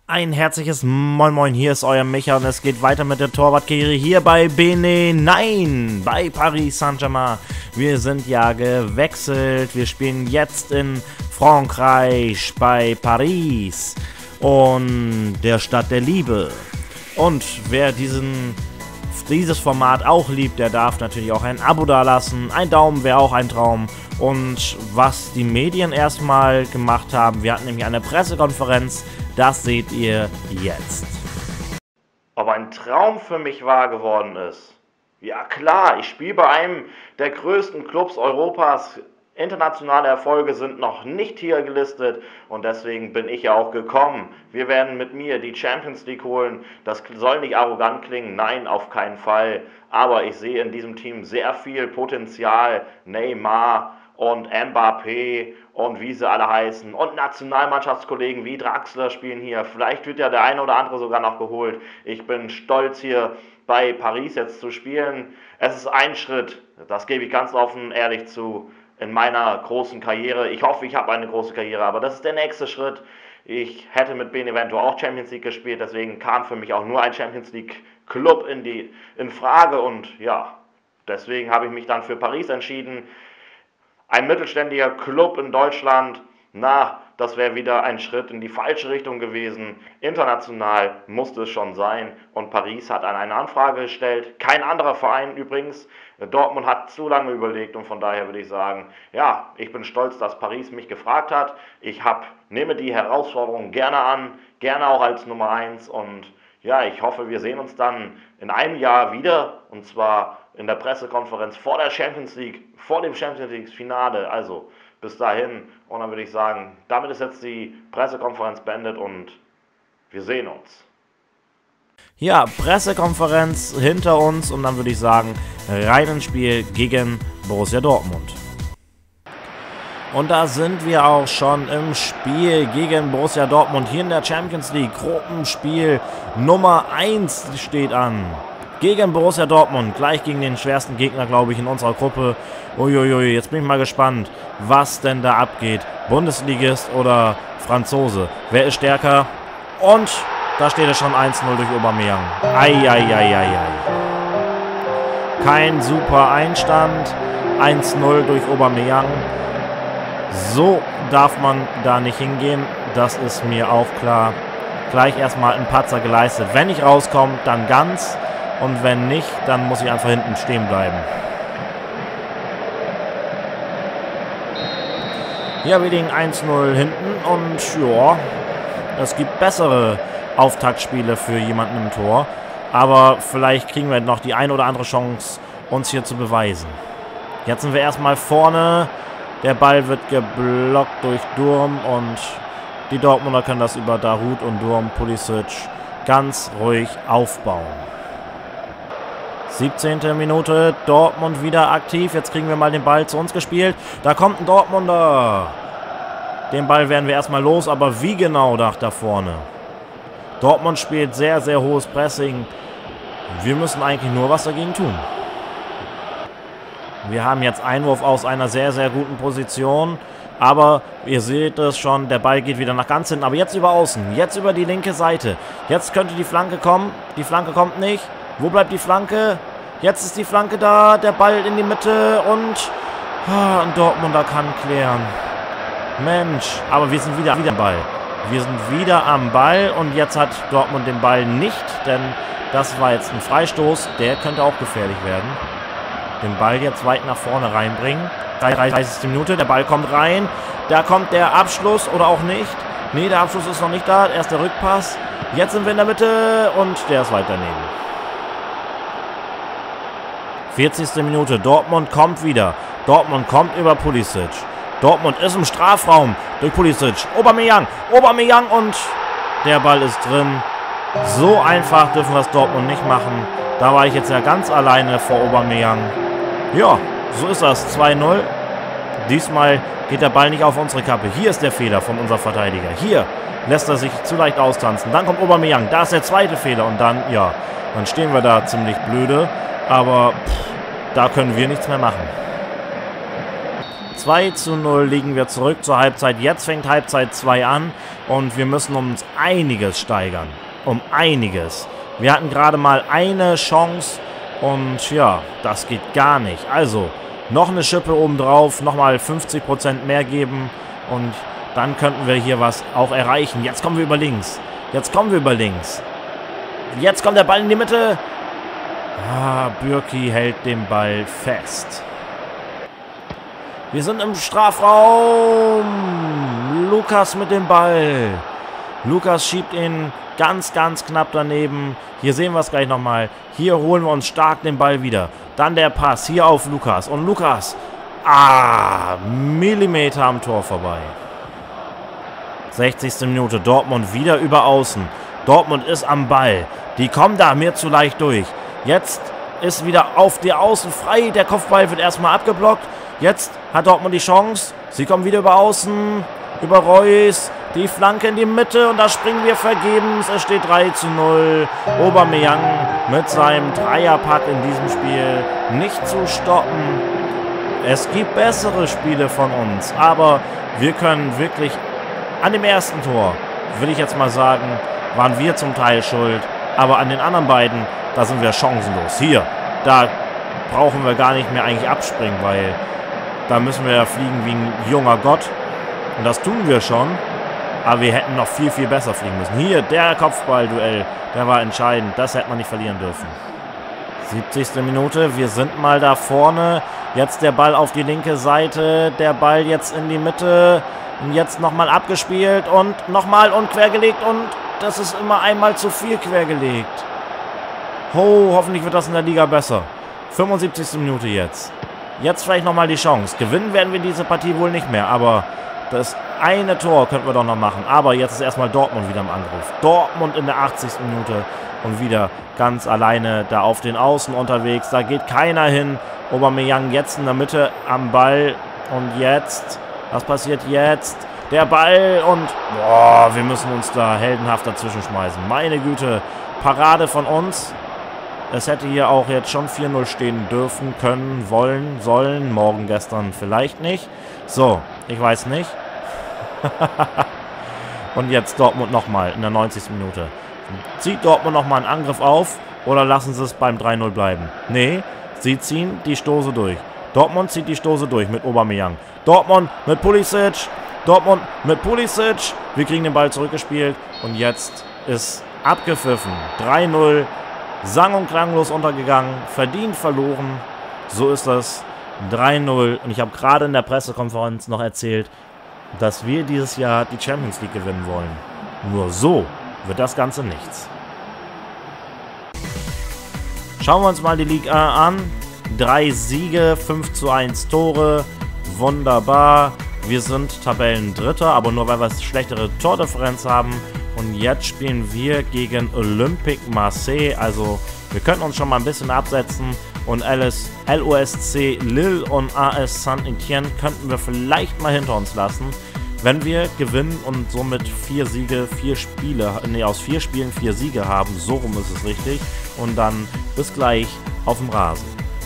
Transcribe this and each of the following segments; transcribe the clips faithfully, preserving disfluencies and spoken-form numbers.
Ein herzliches Moin Moin, hier ist euer Micha und es geht weiter mit der Torwartkarriere hier bei Bene, nein, bei Paris Saint-Germain. Wir sind ja gewechselt, wir spielen jetzt in Frankreich bei Paris und der Stadt der Liebe. Und wer diesen, dieses Format auch liebt, der darf natürlich auch ein Abo dalassen, ein Daumen wäre auch ein Traum. Und was die Medien erstmal gemacht haben, wir hatten nämlich eine Pressekonferenz, das seht ihr jetzt. Ob ein Traum für mich wahr geworden ist? Ja klar, ich spiele bei einem der größten Clubs Europas. Internationale Erfolge sind noch nicht hier gelistet und deswegen bin ich ja auch gekommen. Wir werden mit mir die Champions League holen. Das soll nicht arrogant klingen, nein, auf keinen Fall. Aber ich sehe in diesem Team sehr viel Potenzial. Neymar und Mbappé und wie sie alle heißen. Und Nationalmannschaftskollegen wie Draxler spielen hier. Vielleicht wird ja der eine oder andere sogar noch geholt. Ich bin stolz, hier bei Paris jetzt zu spielen. Es ist ein Schritt, das gebe ich ganz offen, ehrlich zu, in meiner großen Karriere. Ich hoffe, ich habe eine große Karriere, aber das ist der nächste Schritt. Ich hätte mit Benevento auch Champions League gespielt, deswegen kam für mich auch nur ein Champions League Club in, die, in Frage. Und ja, deswegen habe ich mich dann für Paris entschieden. Ein mittelständiger Club in Deutschland, na, das wäre wieder ein Schritt in die falsche Richtung gewesen. International musste es schon sein und Paris hat an eine Anfrage gestellt. Kein anderer Verein übrigens. Dortmund hat zu lange überlegt und von daher würde ich sagen, ja, ich bin stolz, dass Paris mich gefragt hat. Ich hab, nehme die Herausforderung gerne an, gerne auch als Nummer eins und ja, ich hoffe, wir sehen uns dann in einem Jahr wieder und zwar in der Pressekonferenz vor der Champions League, vor dem Champions League Finale, also bis dahin. Und dann würde ich sagen, damit ist jetzt die Pressekonferenz beendet und wir sehen uns. Ja, Pressekonferenz hinter uns und dann würde ich sagen, rein ins Spiel gegen Borussia Dortmund. Und da sind wir auch schon im Spiel gegen Borussia Dortmund hier in der Champions League. Gruppenspiel Nummer eins steht an. Gegen Borussia Dortmund, gleich gegen den schwersten Gegner, glaube ich, in unserer Gruppe. Uiuiui, jetzt bin ich mal gespannt, was denn da abgeht. Bundesligist oder Franzose? Wer ist stärker? Und da steht es schon eins null durch Aubameyang. Eieieiei. Kein super Einstand. eins null durch Aubameyang. So darf man da nicht hingehen. Das ist mir auch klar. Gleich erstmal ein Patzer geleistet. Wenn ich rauskomme, dann ganz. Und wenn nicht, dann muss ich einfach hinten stehen bleiben. Ja, wir liegen eins null hinten und ja, es gibt bessere Auftaktspiele für jemanden im Tor. Aber vielleicht kriegen wir noch die eine oder andere Chance, uns hier zu beweisen. Jetzt sind wir erstmal vorne. Der Ball wird geblockt durch Durm und die Dortmunder können das über Dahoud und Durm, Pulisic ganz ruhig aufbauen. siebzehnte Minute, Dortmund wieder aktiv. Jetzt kriegen wir mal den Ball zu uns gespielt. Da kommt ein Dortmunder. Den Ball werden wir erstmal los, aber wie genau da, da vorne? Dortmund spielt sehr, sehr hohes Pressing. Wir müssen eigentlich nur was dagegen tun. Wir haben jetzt Einwurf aus einer sehr, sehr guten Position. Aber ihr seht es schon, der Ball geht wieder nach ganz hinten. Aber jetzt über außen, jetzt über die linke Seite. Jetzt könnte die Flanke kommen. Die Flanke kommt nicht. Wo bleibt die Flanke? Jetzt ist die Flanke da, der Ball in die Mitte und ah, ein Dortmunder kann klären. Mensch, aber wir sind wieder, wieder am Ball. Wir sind wieder am Ball und jetzt hat Dortmund den Ball nicht, denn das war jetzt ein Freistoß, der könnte auch gefährlich werden. Den Ball jetzt weit nach vorne reinbringen. dreißigste Minute, der Ball kommt rein. Da kommt der Abschluss oder auch nicht. Nee, der Abschluss ist noch nicht da, erst der Rückpass. Jetzt sind wir in der Mitte und der ist weit daneben. vierzigste Minute, Dortmund kommt wieder. Dortmund kommt über Pulisic. Dortmund ist im Strafraum durch Pulisic. Aubameyang, Aubameyang und der Ball ist drin. So einfach dürfen wir es Dortmund nicht machen. Da war ich jetzt ja ganz alleine vor Aubameyang. Ja, so ist das, zwei null. Diesmal geht der Ball nicht auf unsere Kappe. Hier ist der Fehler von unserem Verteidiger. Hier lässt er sich zu leicht austanzen. Dann kommt Aubameyang, da ist der zweite Fehler. Und dann, ja, dann stehen wir da ziemlich blöde. Aber pff, da können wir nichts mehr machen. zwei zu null liegen wir zurück zur Halbzeit. Jetzt fängt Halbzeit zwei an und wir müssen uns einiges steigern. Um einiges. Wir hatten gerade mal eine Chance und ja, das geht gar nicht. Also, noch eine Schippe obendrauf, nochmal fünfzig Prozent mehr geben und dann könnten wir hier was auch erreichen. Jetzt kommen wir über links. Jetzt kommen wir über links. Jetzt kommt der Ball in die Mitte. Ah, Bürki hält den Ball fest. Wir sind im Strafraum. Lukas mit dem Ball. Lukas schiebt ihn ganz, ganz knapp daneben. Hier sehen wir es gleich nochmal. Hier holen wir uns stark den Ball wieder. Dann der Pass hier auf Lukas. Und Lukas, ah, Millimeter am Tor vorbei. sechzigste Minute. Dortmund wieder über Außen. Dortmund ist am Ball. Die kommen da mir zu leicht durch. Jetzt ist wieder auf der Außen frei. Der Kopfball wird erstmal abgeblockt. Jetzt hat Dortmund die Chance. Sie kommen wieder über Außen. Über Reus. Die Flanke in die Mitte. Und da springen wir vergebens. Es steht drei zu null. Aubameyang mit seinem Dreierpack in diesem Spiel nicht zu stoppen. Es gibt bessere Spiele von uns. Aber wir können wirklich an dem ersten Tor, würde ich jetzt mal sagen, waren wir zum Teil schuld. Aber an den anderen beiden, da sind wir chancenlos. Hier, da brauchen wir gar nicht mehr eigentlich abspringen, weil da müssen wir ja fliegen wie ein junger Gott. Und das tun wir schon. Aber wir hätten noch viel, viel besser fliegen müssen. Hier, der Kopfballduell, der war entscheidend. Das hätte man nicht verlieren dürfen. siebzigste Minute, wir sind mal da vorne. Jetzt der Ball auf die linke Seite. Der Ball jetzt in die Mitte. Und jetzt nochmal abgespielt und nochmal und quergelegt. Und das ist immer einmal zu viel quergelegt. Oh, hoffentlich wird das in der Liga besser. fünfundsiebzigste Minute jetzt. Jetzt vielleicht nochmal die Chance. Gewinnen werden wir diese Partie wohl nicht mehr, aber das eine Tor könnten wir doch noch machen. Aber jetzt ist erstmal Dortmund wieder im Angriff. Dortmund in der achtzigsten Minute und wieder ganz alleine da auf den Außen unterwegs. Da geht keiner hin. Aubameyang jetzt in der Mitte am Ball. Und jetzt, was passiert jetzt? Der Ball und boah, wir müssen uns da heldenhaft dazwischen schmeißen. Meine Güte, Parade von uns. Es hätte hier auch jetzt schon vier null stehen dürfen, können, wollen, sollen. Morgen, gestern vielleicht nicht. So, ich weiß nicht. Und jetzt Dortmund nochmal in der neunzigsten Minute. Zieht Dortmund nochmal einen Angriff auf oder lassen sie es beim drei null bleiben? Nee, sie ziehen die Stoße durch. Dortmund zieht die Stoße durch mit Aubameyang. Dortmund mit Pulisic. Dortmund mit Pulisic. Wir kriegen den Ball zurückgespielt. Und jetzt ist abgepfiffen. drei null. Sang- und klanglos untergegangen. Verdient verloren. So ist das. drei null. Und ich habe gerade in der Pressekonferenz noch erzählt, dass wir dieses Jahr die Champions League gewinnen wollen. Nur so wird das Ganze nichts. Schauen wir uns mal die Liga an. Drei Siege, fünf zu eins Tore. Wunderbar. Wir sind Tabellendritter, aber nur weil wir eine schlechtere Tordifferenz haben. Und jetzt spielen wir gegen Olympique Marseille. Also wir könnten uns schon mal ein bisschen absetzen. Und L O S C Lille und A S Saint-Étienne könnten wir vielleicht mal hinter uns lassen. Wenn wir gewinnen und somit vier Siege, vier Spiele, nee, aus vier Spielen vier Siege haben. So rum ist es richtig. Und dann bis gleich auf dem Rasen.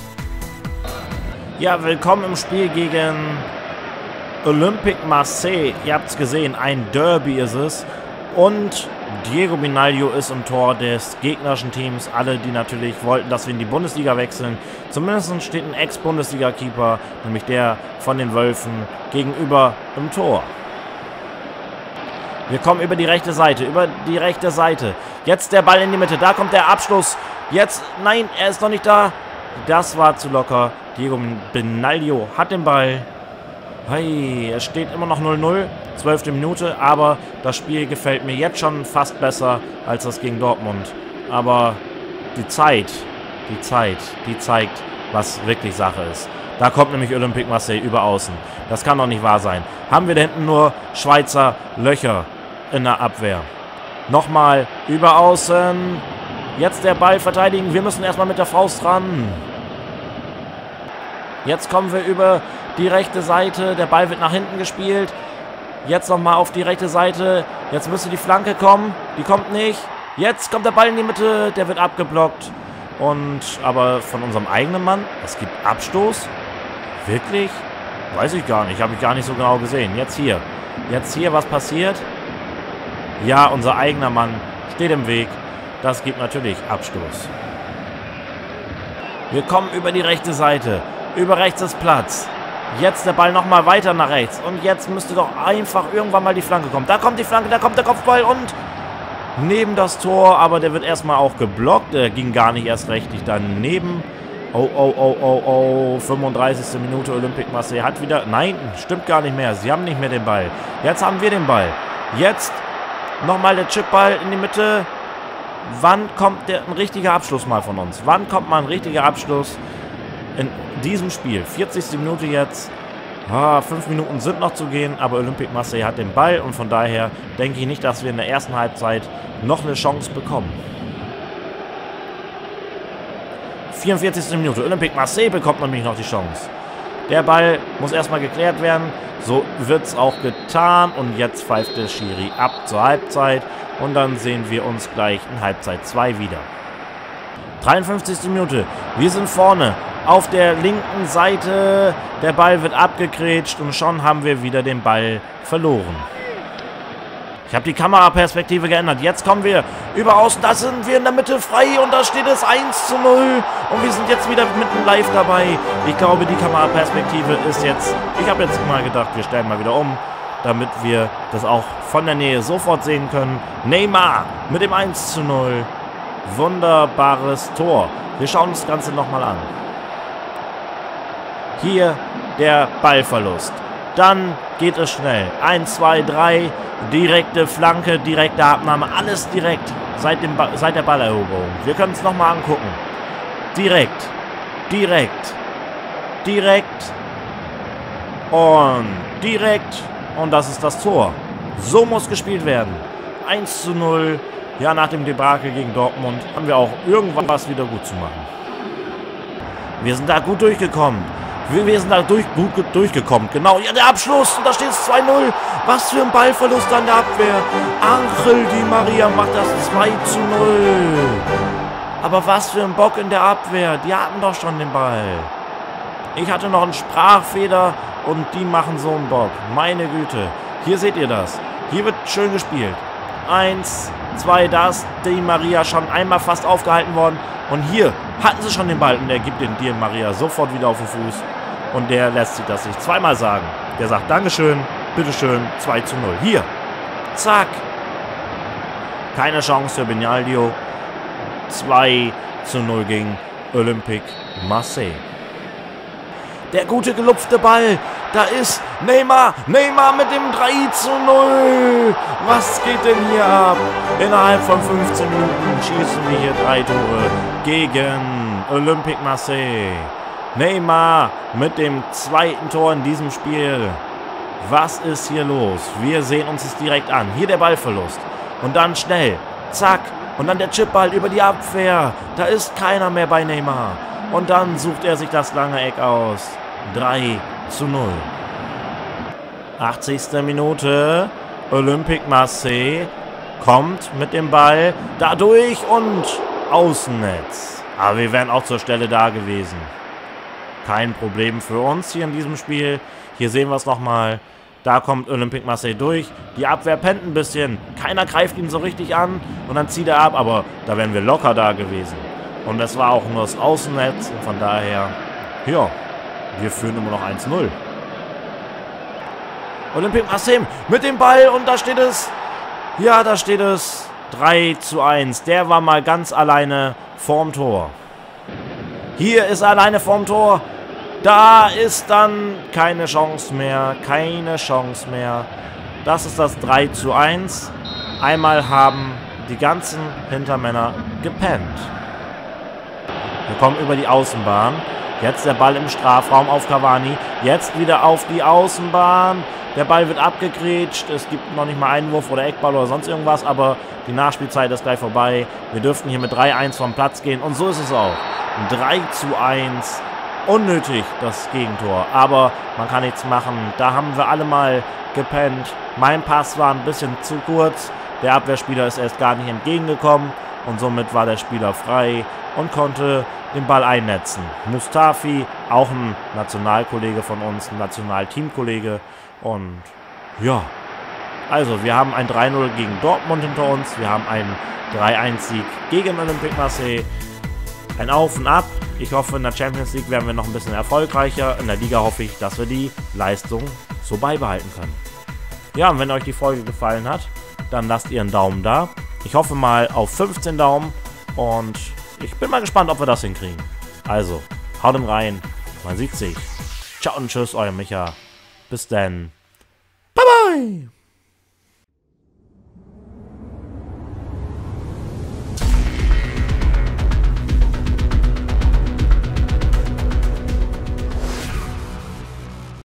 Ja, willkommen im Spiel gegen Olympique Marseille. Ihr habt es gesehen, ein Derby ist es. Und Diego Benaglio ist im Tor des gegnerischen Teams. Alle, die natürlich wollten, dass wir in die Bundesliga wechseln. Zumindest steht ein Ex-Bundesliga-Keeper, nämlich der von den Wölfen, gegenüber im Tor. Wir kommen über die rechte Seite, über die rechte Seite. Jetzt der Ball in die Mitte, da kommt der Abschluss. Jetzt, nein, er ist noch nicht da. Das war zu locker. Diego Benaglio hat den Ball. Hey, es steht immer noch null null, zwölfte Minute, aber das Spiel gefällt mir jetzt schon fast besser als das gegen Dortmund. Aber die Zeit, die Zeit, die zeigt, was wirklich Sache ist. Da kommt nämlich Olympique Marseille über Außen. Das kann doch nicht wahr sein. Haben wir da hinten nur Schweizer Löcher in der Abwehr. Nochmal über Außen. Jetzt der Ball verteidigen. Wir müssen erstmal mit der Faust ran. Jetzt kommen wir über die rechte Seite. Der Ball wird nach hinten gespielt. Jetzt nochmal auf die rechte Seite. Jetzt müsste die Flanke kommen. Die kommt nicht. Jetzt kommt der Ball in die Mitte. Der wird abgeblockt. Und aber von unserem eigenen Mann. Es gibt Abstoß. Wirklich? Weiß ich gar nicht. Habe ich gar nicht so genau gesehen. Jetzt hier. Jetzt hier, was passiert? Ja, unser eigener Mann steht im Weg. Das gibt natürlich Abstoß. Wir kommen über die rechte Seite. Über rechts ist Platz. Jetzt der Ball nochmal weiter nach rechts. Und jetzt müsste doch einfach irgendwann mal die Flanke kommen. Da kommt die Flanke, da kommt der Kopfball und neben das Tor. Aber der wird erstmal auch geblockt. Der ging gar nicht erst richtig daneben. Oh, oh, oh, oh, oh. fünfunddreißigste Minute. Olympique Marseille hat wieder... Nein, stimmt gar nicht mehr. Sie haben nicht mehr den Ball. Jetzt haben wir den Ball. Jetzt nochmal der Chipball in die Mitte. Wann kommt der, ein richtiger Abschluss mal von uns? Wann kommt mal ein richtiger Abschluss in diesem Spiel? vierzigste Minute jetzt. Ah, fünf Minuten sind noch zu gehen, aber Olympique Marseille hat den Ball und von daher denke ich nicht, dass wir in der ersten Halbzeit noch eine Chance bekommen. vierundvierzigste Minute. Olympique Marseille bekommt nämlich noch die Chance. Der Ball muss erstmal geklärt werden. So wird es auch getan. Und jetzt pfeift der Schiri ab zur Halbzeit. Und dann sehen wir uns gleich in Halbzeit zwei wieder. dreiundfünfzigste Minute. Wir sind vorne auf der linken Seite. Der Ball wird abgegrätscht und schon haben wir wieder den Ball verloren. Ich habe die Kameraperspektive geändert. Jetzt kommen wir über außen. Da sind wir in der Mitte frei und da steht es eins zu null. Und wir sind jetzt wieder mitten live dabei. Ich glaube, die Kameraperspektive ist jetzt... Ich habe jetzt mal gedacht, wir stellen mal wieder um, damit wir das auch von der Nähe sofort sehen können. Neymar mit dem eins zu null. Wunderbares Tor. Wir schauen uns das Ganze nochmal an. Hier der Ballverlust. Dann geht es schnell. eins, zwei, drei. Direkte Flanke, direkte Abnahme. Alles direkt seit, dem ba seit der Balleroberung. Wir können es nochmal angucken. Direkt. Direkt. Direkt. Und direkt. Und das ist das Tor. So muss gespielt werden. eins zu null. Ja, nach dem Debakel gegen Dortmund haben wir auch irgendwann was wieder gut zu machen. Wir sind da gut durchgekommen. Wir sind da durch, gut durchgekommen. Genau, ja, der Abschluss. Und da steht es zwei null. Was für ein Ballverlust an der Abwehr. Angel Di Maria macht das zwei zu null. Aber was für ein Bock in der Abwehr. Die hatten doch schon den Ball. Ich hatte noch einen Sprachfehler und die machen so einen Bock. Meine Güte. Hier seht ihr das. Hier wird schön gespielt. Eins, zwei, da ist Di Maria schon einmal fast aufgehalten worden. Und hier hatten sie schon den Ball und der gibt den Di Maria sofort wieder auf den Fuß. Und der lässt sich das nicht zweimal sagen. Der sagt Dankeschön, bitteschön, zwei zu null. Hier, zack. Keine Chance für Benaglio. zwei zu null gegen Olympique Marseille. Der gute gelupfte Ball. Da ist Neymar. Neymar mit dem drei zu null. Was geht denn hier ab? Innerhalb von fünfzehn Minuten schießen wir hier drei Tore gegen Olympique Marseille. Neymar mit dem zweiten Tor in diesem Spiel. Was ist hier los? Wir sehen uns es direkt an. Hier der Ballverlust. Und dann schnell. Zack. Und dann der Chipball über die Abwehr. Da ist keiner mehr bei Neymar. Und dann sucht er sich das lange Eck aus. drei zu null. achtzigste Minute. Olympique Marseille kommt mit dem Ball dadurch und Außennetz. Aber wir wären auch zur Stelle da gewesen. Kein Problem für uns hier in diesem Spiel. Hier sehen wir es nochmal. Da kommt Olympique Marseille durch. Die Abwehr pennt ein bisschen. Keiner greift ihn so richtig an. Und dann zieht er ab. Aber da wären wir locker da gewesen. Und das war auch nur das Außennetz. Und von daher, ja, wir führen immer noch eins null. Olympique Marseille mit dem Ball. Und da steht es. Ja, da steht es. drei zu eins. Der war mal ganz alleine vorm Tor. Hier ist er alleine vorm Tor. Da ist dann keine Chance mehr. Keine Chance mehr. Das ist das drei zu eins. Einmal haben die ganzen Hintermänner gepennt. Wir kommen über die Außenbahn. Jetzt der Ball im Strafraum auf Cavani. Jetzt wieder auf die Außenbahn. Der Ball wird abgegrätscht. Es gibt noch nicht mal Einwurf oder Eckball oder sonst irgendwas. Aber die Nachspielzeit ist gleich vorbei. Wir dürften hier mit drei eins vom Platz gehen. Und so ist es auch. drei zu eins. Unnötig das Gegentor. Aber man kann nichts machen. Da haben wir alle mal gepennt. Mein Pass war ein bisschen zu kurz. Der Abwehrspieler ist erst gar nicht entgegengekommen. Und somit war der Spieler frei und konnte den Ball einnetzen. Mustafi auch ein Nationalkollege von uns, ein Nationalteamkollege. Und ja, also wir haben ein drei null gegen Dortmund hinter uns. Wir haben einen drei eins Sieg gegen Olympique Marseille. Ein Auf und Ab. Ich hoffe, in der Champions League werden wir noch ein bisschen erfolgreicher. In der Liga hoffe ich, dass wir die Leistung so beibehalten können. Ja, und wenn euch die Folge gefallen hat, dann lasst ihr einen Daumen da. Ich hoffe mal auf fünfzehn Daumen und ich bin mal gespannt, ob wir das hinkriegen. Also, haut rein, man sieht sich. Ciao und tschüss, euer Micha. Bis dann.